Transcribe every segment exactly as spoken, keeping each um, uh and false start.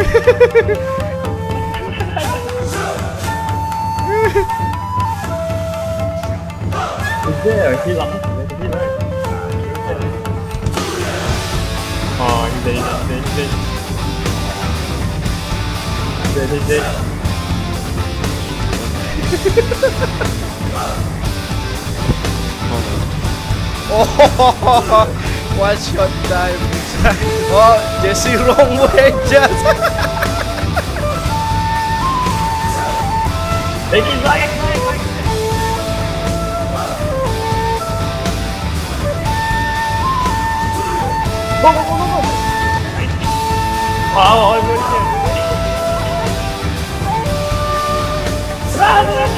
Is there a heal up? There's a heal, right? Oh, he's dead, he's dead, he's dead. He's dead, he's dead. Oh, one shot time. Oh, Jesse wrong way just. Take it back, back, back. Go, go, go, go, go. Wow, I'm going to run, run.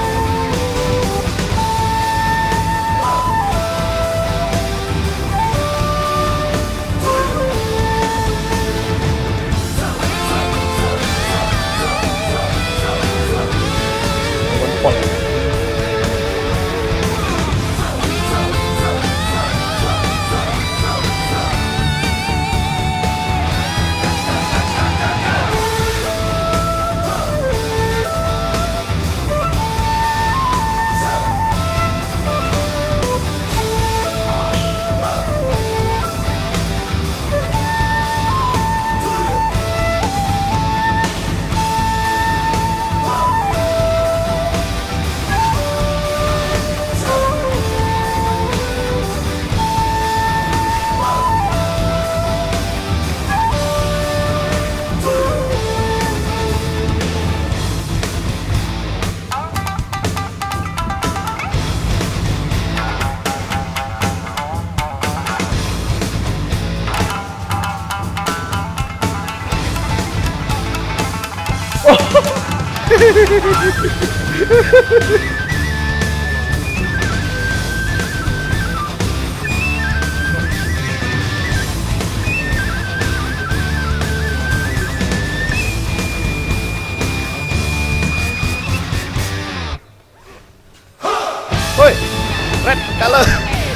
Oi, red color.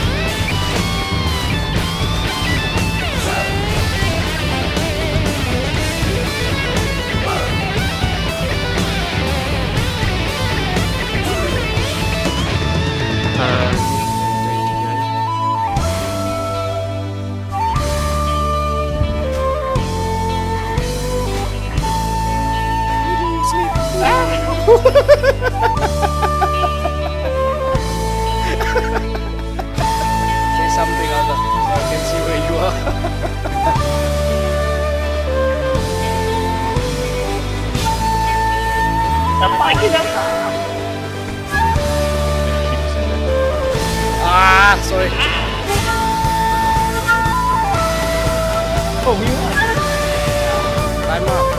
Say something, Alta, so I can see where you are. Ah, sorry. Oh, we won. Time up.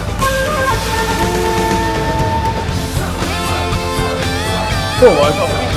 Oh, I got